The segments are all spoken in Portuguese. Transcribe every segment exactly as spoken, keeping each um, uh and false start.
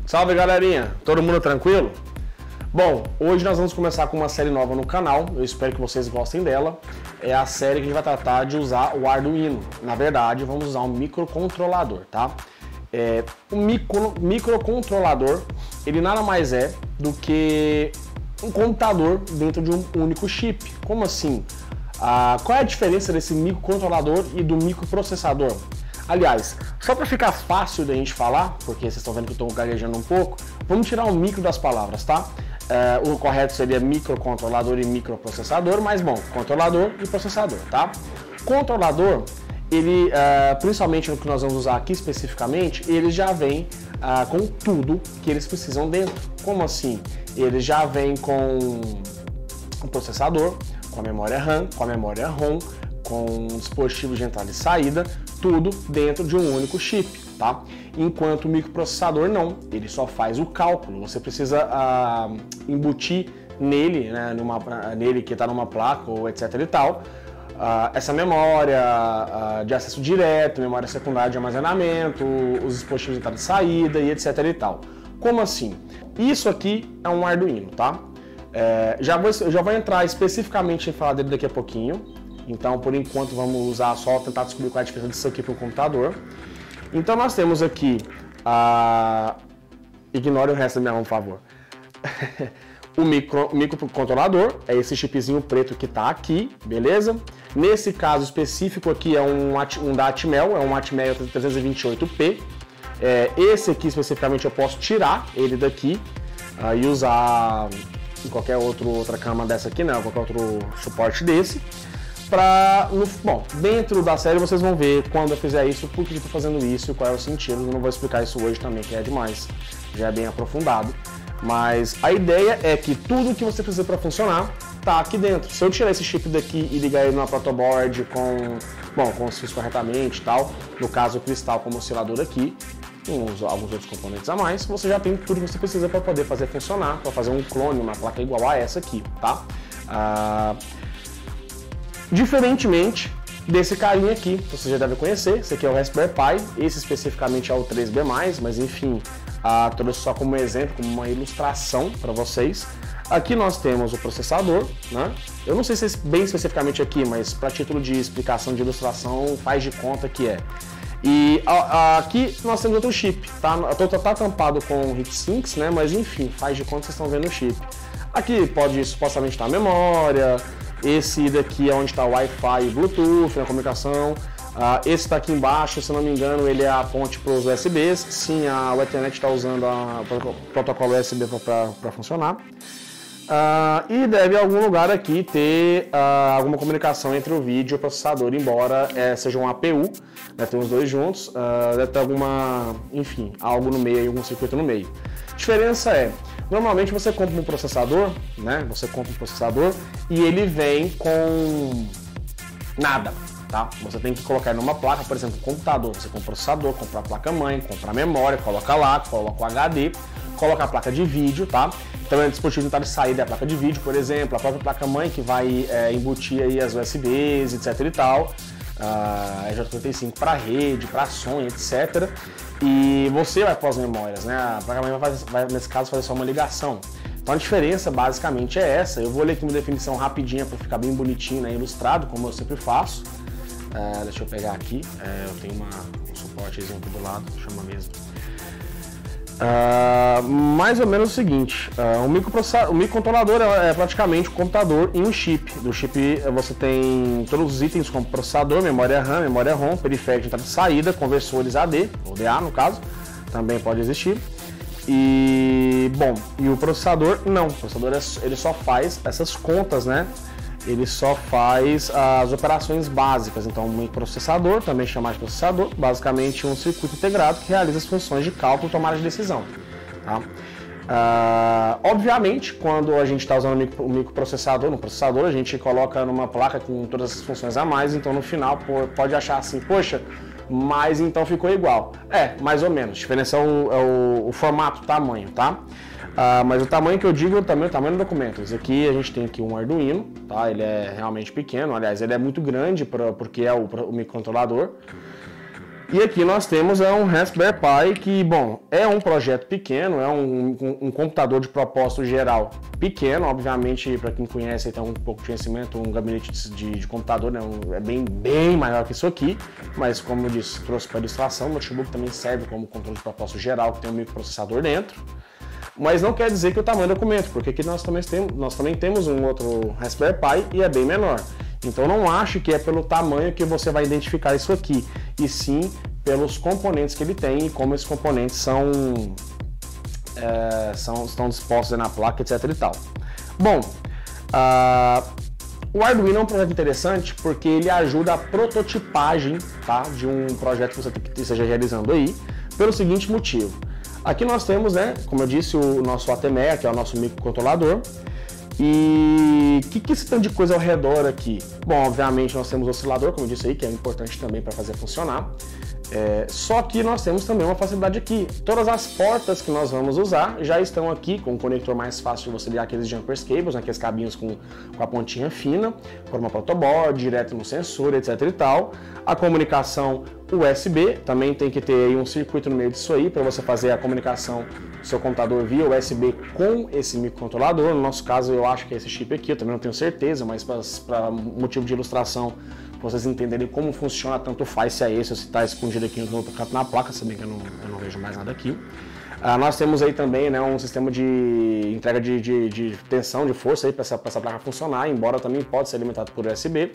Salve galerinha, todo mundo tranquilo? Bom, hoje nós vamos começar com uma série nova no canal, eu espero que vocês gostem dela. É a série que a gente vai tratar de usar o Arduino. Na verdade, vamos usar um microcontrolador, tá? É, o micro, microcontrolador, ele nada mais é do que um computador dentro de um único chip. Como assim? Ah, qual é a diferença desse microcontrolador e do microprocessador? Aliás, só para ficar fácil da gente falar, porque vocês estão vendo que eu estou gaguejando um pouco, vamos tirar o micro das palavras, tá? É, o correto seria microcontrolador e microprocessador, mas bom, controlador e processador, tá? Controlador, ele, é, principalmente no que nós vamos usar aqui especificamente, ele já vem é, com tudo que eles precisam dentro. Como assim? Ele já vem com o processador, com a memória RAM, com a memória ROM, com dispositivos de entrada e saída, tudo dentro de um único chip, tá? Enquanto o microprocessador não, ele só faz o cálculo, você precisa uh, embutir nele, né, numa, nele que está numa placa ou etc e tal, uh, essa memória uh, de acesso direto, memória secundária de armazenamento, os dispositivos de entrada e saída e etc e tal. Como assim? Isso aqui é um Arduino, tá? É, já, vou, já vou entrar especificamente em falar dele daqui a pouquinho. Então, por enquanto, vamos usar só tentar descobrir qual é a diferença disso aqui para o computador. Então, nós temos aqui a... Ignore o resto da minha mão, por favor. O micro, microcontrolador, é esse chipzinho preto que está aqui, beleza? Nesse caso específico aqui é um, um da Atmel, é um Atmel trezentos e vinte e oito P. É, esse aqui especificamente eu posso tirar ele daqui uh, e usar em qualquer outro, outra cama dessa aqui, né? Qualquer outro suporte desse. Pra, no, bom, dentro da série vocês vão ver quando eu fizer isso, por que eu estou fazendo isso, qual é o sentido. Eu não vou explicar isso hoje também, que é demais, já é bem aprofundado. Mas a ideia é que tudo que você precisa para funcionar tá aqui dentro. Se eu tirar esse chip daqui e ligar ele numa protoboard com, bom, com os fios corretamente e tal, no caso o cristal como oscilador aqui, uns, alguns outros componentes a mais, você já tem tudo que você precisa para poder fazer funcionar, para fazer um clone, uma placa igual a essa aqui, tá? Ah, Diferentemente desse carinha aqui, você já deve conhecer, esse aqui é o Raspberry Pi, esse especificamente é o três B mais, mas enfim, ah, trouxe só como exemplo, como uma ilustração para vocês. Aqui nós temos o processador, né? Eu não sei se é bem especificamente aqui, mas para título de explicação de ilustração, faz de conta que é. E a, a, aqui nós temos outro chip, tá? Tá, tá tampado com heatsinks, né? Mas enfim, faz de conta que vocês estão vendo o chip. Aqui pode supostamente estar a memória. Esse daqui é onde está o Wi-Fi e Bluetooth na comunicação. Uh, esse está aqui embaixo, se não me engano, ele é a ponte para os U S Bs. Sim, a Ethernet está usando a, o protocolo U S B para funcionar. Uh, e deve em algum lugar aqui ter uh, alguma comunicação entre o vídeo e o processador, embora é, seja um A P U, deve ter os dois juntos, uh, deve ter alguma, enfim, algo no meio, algum circuito no meio. A diferença é, normalmente você compra um processador, né? Você compra um processador e ele vem com nada, tá? Você tem que colocar numa placa, por exemplo, um computador. Você compra o processador, compra a placa-mãe, compra a memória, coloca lá, coloca o H D, coloca a placa de vídeo, tá? Então, o dispositivo de entrada e saída é a placa de vídeo, por exemplo, a própria placa-mãe que vai é, embutir aí as U S Bs, etc e tal. Uh, E J quarenta e cinco para rede, para som, etcétera. E você vai pôr as memórias, né? A placa-mãe vai, vai, nesse caso, fazer só uma ligação. Então a diferença basicamente é essa. Eu vou ler aqui uma definição rapidinha para ficar bem bonitinho, né? Ilustrado, como eu sempre faço. Uh, deixa eu pegar aqui. Uh, eu tenho uma, um suportezinho aqui do lado, chama mesmo. Uh, mais ou menos o seguinte, uh, o, microprocessador, o microcontrolador é, é praticamente um computador em um chip. Do chip você tem todos os itens como processador, memória RAM, memória ROM, periférico de entrada e saída, conversores A D, ou D A no caso, também pode existir. E, bom, e o processador não, o processador é, ele só faz essas contas, né? Ele só faz as operações básicas. Então, um microprocessador, também chamado de processador, basicamente um circuito integrado que realiza as funções de cálculo e tomada de decisão. Tá? Uh, obviamente, quando a gente está usando o microprocessador, no processador, a gente coloca numa placa com todas as funções a mais, então no final pode achar assim, poxa, mas então ficou igual. É, mais ou menos. A diferença é o, é o, o formato, o tamanho, tá? Uh, mas o tamanho que eu digo também é o tamanho do documento. Esse aqui a gente tem aqui um Arduino, tá? Ele é realmente pequeno, aliás, ele é muito grande pra, porque é o, o microcontrolador. E aqui nós temos é um Raspberry Pi que, bom, é um projeto pequeno, é um, um, um computador de propósito geral pequeno, obviamente, para quem conhece e tem um pouco de conhecimento, um gabinete de, de computador, né, um, é bem, bem maior que isso aqui, mas como eu disse, trouxe para ilustração, o notebook também serve como controle de propósito geral, que tem um microprocessador dentro, mas não quer dizer que o tamanho do documento, porque aqui nós também temos, nós também temos um outro Raspberry Pi e é bem menor. Então não acho que é pelo tamanho que você vai identificar isso aqui, e sim pelos componentes que ele tem e como esses componentes são, é, são estão dispostos na placa, etc e tal. Bom, uh, o Arduino é um projeto interessante porque ele ajuda a prototipagem, tá, de um projeto que você esteja realizando aí, pelo seguinte motivo. Aqui nós temos, né, como eu disse, o nosso A T M E A, que é o nosso microcontrolador. E o que, que tem de coisa ao redor aqui? Bom, obviamente nós temos o oscilador, como eu disse aí, que é importante também para fazer funcionar. É, só que nós temos também uma facilidade aqui. Todas as portas que nós vamos usar já estão aqui, com um conector mais fácil de você ligar aqueles jumpers cables, né, aqueles cabinhos com, com a pontinha fina, por uma protoboard, direto no sensor, etc e tal. A comunicação U S B, também tem que ter aí um circuito no meio disso aí, para você fazer a comunicação do seu computador via U S B com esse microcontrolador. No nosso caso, eu acho que é esse chip aqui, eu também não tenho certeza, mas para motivo de ilustração, para vocês entenderem como funciona, tanto faz se é esse ou se está escondido aqui no outro canto na placa, se bem que eu não, eu não vejo mais nada aqui. Uh, nós temos aí também, né, um sistema de entrega de, de, de tensão, de força para essa, essa placa funcionar, embora também pode ser alimentado por U S B.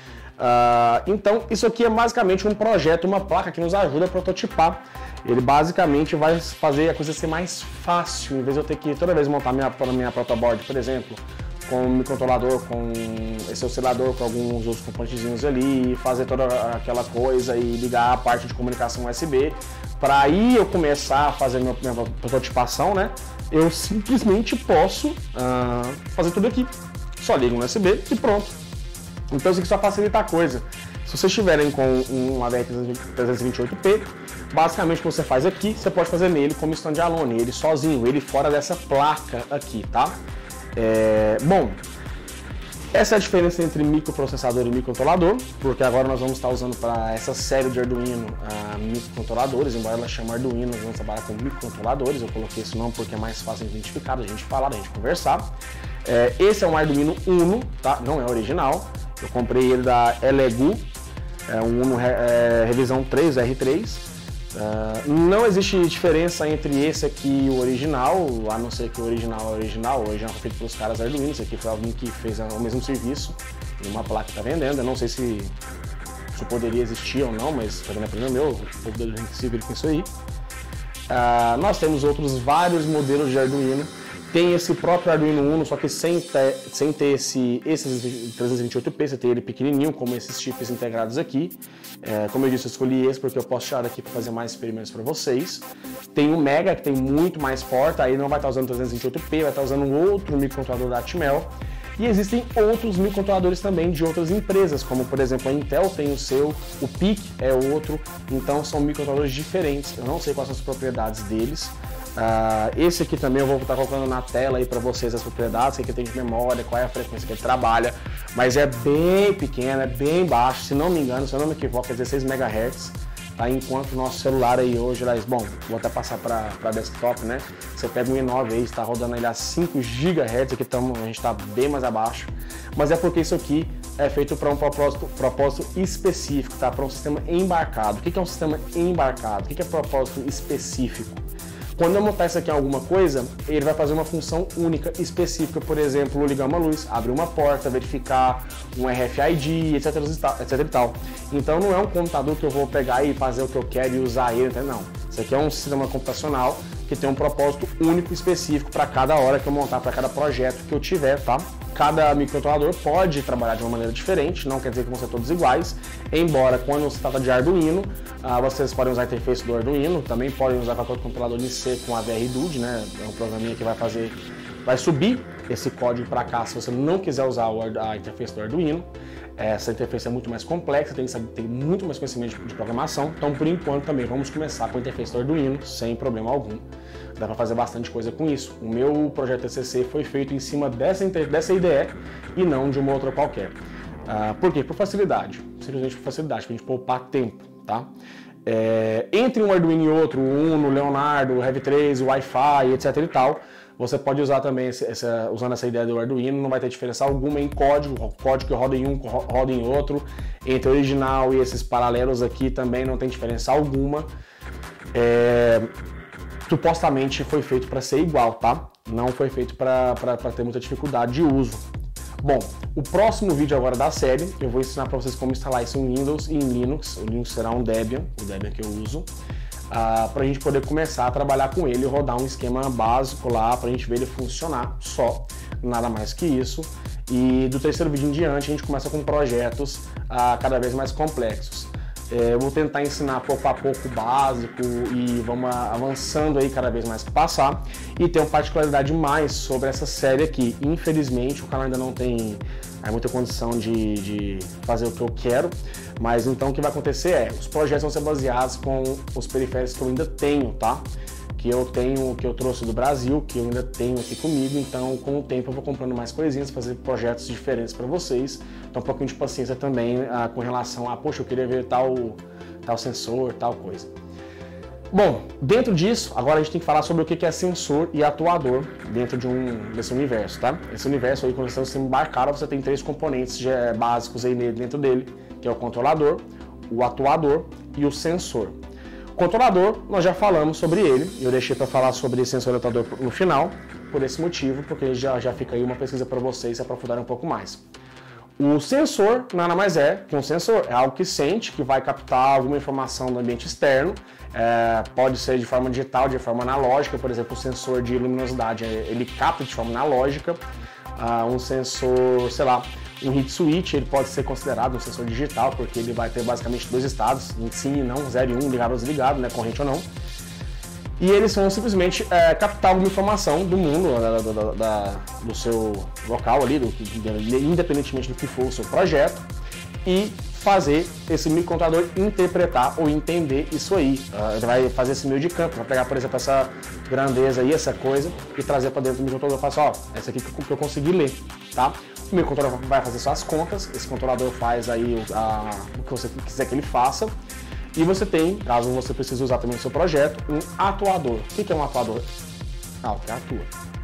Uh, então, isso aqui é basicamente um projeto, uma placa que nos ajuda a prototipar. Ele basicamente vai fazer a coisa ser mais fácil, em vez de eu ter que toda vez montar minha, minha protoboard, por exemplo, com o microcontrolador, com esse oscilador, com alguns outros componentezinhos ali, fazer toda aquela coisa e ligar a parte de comunicação U S B. Para aí eu começar a fazer minha, minha prototipação, né? Eu simplesmente posso uh, fazer tudo aqui. Só ligo no U S B e pronto. Então isso aqui só facilita a coisa. Se vocês estiverem com um A D R trezentos e vinte e oito P, basicamente o que você faz aqui, você pode fazer nele como standalone, ele sozinho, ele fora dessa placa aqui, tá? É, bom, essa é a diferença entre microprocessador e microcontrolador, porque agora nós vamos estar usando para essa série de Arduino uh, microcontroladores, embora ela chame Arduino, nós vamos trabalhar com microcontroladores, eu coloquei esse nome porque é mais fácil de identificar, da gente falar, da gente conversar. É, esse é um Arduino Uno, tá? Não é original, eu comprei ele da Elegu, é um Uno é, revisão três R três. Uh, não existe diferença entre esse aqui e o original, a não ser que o original é original, o original foi feito pelos caras Arduino, esse aqui foi alguém que fez o mesmo serviço e uma placa está vendendo. Eu não sei se isso poderia existir ou não, mas está vendo a primeira meu, o povo da gente se vira com isso aí. Uh, nós temos outros vários modelos de Arduino. Tem esse próprio Arduino Uno, só que sem ter, sem ter esse, esses trezentos e vinte e oito P, você tem ele pequenininho, como esses chips integrados aqui. É, como eu disse, eu escolhi esse porque eu posso tirar daqui para fazer mais experimentos para vocês. Tem o Mega, que tem muito mais porta, aí não vai estar usando trezentos e vinte e oito P, vai estar usando um outro microcontrolador da Atmel. E existem outros microcontroladores também de outras empresas, como por exemplo a Intel tem o seu, o P I C é outro, então são microcontroladores diferentes. Eu não sei quais são as propriedades deles. Uh, esse aqui também eu vou estar colocando na tela aí para vocês as propriedades, o que tem de memória, qual é a frequência que ele trabalha, mas é bem pequeno, é bem baixo, se não me engano, se eu não me equivoco, é dezesseis megahertz, tá? Enquanto o nosso celular aí hoje, bom, vou até passar para desktop, né? Você pega um i nove aí, está rodando ele a cinco gigahertz, aqui tamo, a gente está bem mais abaixo, mas é porque isso aqui é feito para um propósito, propósito específico, tá? Para um sistema embarcado. O que é um sistema embarcado? O que é propósito específico? Quando eu montar isso aqui em alguma coisa, ele vai fazer uma função única, específica, por exemplo, ligar uma luz, abrir uma porta, verificar um R F I D, etc, etc e tal. Então não é um computador que eu vou pegar e fazer o que eu quero e usar ele, não. Isso aqui é um sistema computacional que tem um propósito único, específico para cada hora que eu montar, para cada projeto que eu tiver, tá? Cada microcontrolador pode trabalhar de uma maneira diferente, não quer dizer que vão ser todos iguais, embora quando se trata de Arduino, uh, vocês podem usar a interface do Arduino, também podem usar qualquer controlador em C com a VRDUD, né? É um programinha que vai fazer, vai subir esse código para cá se você não quiser usar a interface do Arduino. Essa interface é muito mais complexa, tem que saber, tem muito mais conhecimento de programação, então por enquanto também vamos começar com a interface do Arduino sem problema algum. Dá para fazer bastante coisa com isso. O meu projeto T C C foi feito em cima dessa, dessa I D E e não de uma outra qualquer. Uh, por quê? Por facilidade, simplesmente por facilidade, para a gente poupar tempo, tá? É, entre um Arduino e outro, o Uno, o Leonardo, o Heavy três, o Wi-Fi, etc e tal, você pode usar também, essa, usando essa ideia do Arduino, não vai ter diferença alguma em código, o código que roda em um, roda em outro, entre o original e esses paralelos aqui também não tem diferença alguma. É, supostamente foi feito para ser igual, tá? Não foi feito para ter muita dificuldade de uso. Bom, o próximo vídeo agora da série, eu vou ensinar para vocês como instalar isso em Windows e em Linux. O Linux será um Debian, o Debian que eu uso. Uh, para a gente poder começar a trabalhar com ele e rodar um esquema básico lá para a gente ver ele funcionar só, nada mais que isso. E do terceiro vídeo em diante a gente começa com projetos uh, cada vez mais complexos. É, eu vou tentar ensinar pouco a pouco o básico e vamos avançando aí cada vez mais que passar. E tem uma particularidade mais sobre essa série aqui. Infelizmente o canal ainda não tem é, muita condição de, de fazer o que eu quero, mas então o que vai acontecer é, os projetos vão ser baseados com os periféricos que eu ainda tenho, tá? Que eu tenho, que eu trouxe do Brasil, que eu ainda tenho aqui comigo, então com o tempo eu vou comprando mais coisinhas, fazer projetos diferentes para vocês. Então um pouquinho de paciência também ah, com relação a, poxa, eu queria ver tal, tal sensor, tal coisa. Bom, dentro disso, agora a gente tem que falar sobre o que é sensor e atuador dentro de um, desse universo, tá? Esse universo aí, quando você embarcar, você tem três componentes já básicos aí dentro dele, que é o controlador, o atuador e o sensor. Controlador, nós já falamos sobre ele, eu deixei para falar sobre sensor e atuador no final, por esse motivo, porque já, já fica aí uma pesquisa para vocês se aprofundarem um pouco mais. O sensor nada mais é que um sensor, é algo que sente, que vai captar alguma informação do ambiente externo, é, pode ser de forma digital, de forma analógica, por exemplo, o sensor de luminosidade, ele capta de forma analógica, uh, um sensor, sei lá, um heat switch, ele pode ser considerado um sensor digital, porque ele vai ter basicamente dois estados, em sim e não, zero e um, ligado ou desligado, né, corrente ou não. E eles vão simplesmente é, captar alguma informação do mundo, da, da, da, do seu local ali, do, independentemente do que for o seu projeto, e fazer esse microcontrolador interpretar ou entender isso aí. Uh, ele vai fazer esse meio de campo, vai pegar, por exemplo, essa grandeza aí, essa coisa, e trazer para dentro do microcontrolador e falar assim, ó, essa aqui que eu consegui ler, tá? O microcontrolador vai fazer suas contas, esse controlador faz aí a, o que você quiser que ele faça, e você tem, caso você precise usar também no seu projeto, um atuador. O que é um atuador? Ah, o que atua.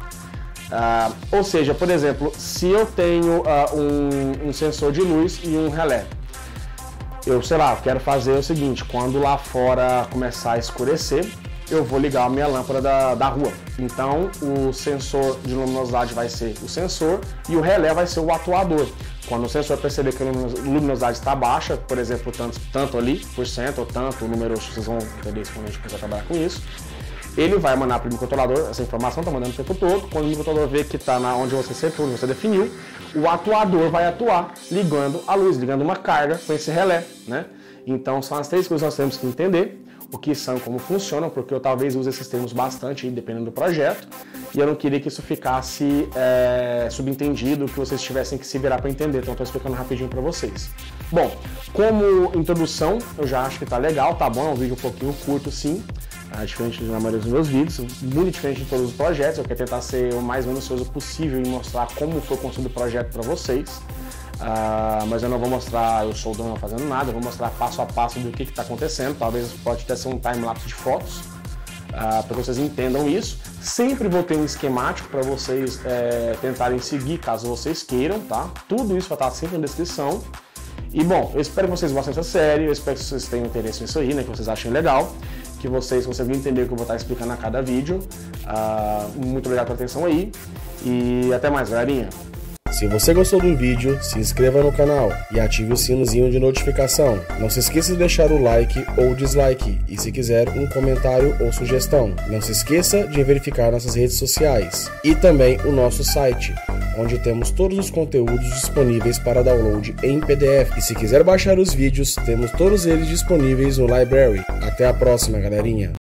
Uh, ou seja, por exemplo, se eu tenho uh, um, um sensor de luz e um relé, eu, sei lá, quero fazer o seguinte, quando lá fora começar a escurecer, eu vou ligar a minha lâmpada da, da rua. Então, o sensor de luminosidade vai ser o sensor e o relé vai ser o atuador. Quando o sensor perceber que a luminosidade está baixa, por exemplo, tanto, tanto ali, por cento, ou tanto, o número, vocês vão entender isso quando a gente começar a trabalhar com isso, ele vai mandar para o microcontrolador, essa informação está mandando o tempo todo. Quando o microcontrolador vê que está onde você setou, onde você definiu, o atuador vai atuar ligando a luz, ligando uma carga com esse relé, né? Então são as três coisas que nós temos que entender, o que são, como funcionam, porque eu talvez use esses termos bastante, dependendo do projeto, e eu não queria que isso ficasse é, subentendido, que vocês tivessem que se virar para entender, então estou explicando rapidinho para vocês. Bom, como introdução, eu já acho que tá legal, tá bom, é um vídeo um pouquinho curto sim, é diferente da maioria dos meus vídeos, muito diferente de todos os projetos, eu quero tentar ser o mais minucioso possível e mostrar como foi construído o projeto para vocês. Uh, mas eu não vou mostrar eu soldando, fazendo nada, eu vou mostrar passo a passo do que está acontecendo, talvez pode até ser um time-lapse de fotos, uh, para que vocês entendam isso. Sempre vou ter um esquemático para vocês é, tentarem seguir, caso vocês queiram, tá? Tudo isso vai estar sempre na descrição. E bom, eu espero que vocês gostem dessa série, eu espero que vocês tenham interesse nisso aí, né, que vocês achem legal, que vocês consigam entender o que eu vou estar explicando a cada vídeo. Uh, muito obrigado pela atenção aí, e até mais, galerinha! Se você gostou do vídeo, se inscreva no canal e ative o sinozinho de notificação. Não se esqueça de deixar o like ou dislike e, se quiser, um comentário ou sugestão. Não se esqueça de verificar nossas redes sociais e também o nosso site, onde temos todos os conteúdos disponíveis para download em P D F. E se quiser baixar os vídeos, temos todos eles disponíveis no Library. Até a próxima, galerinha!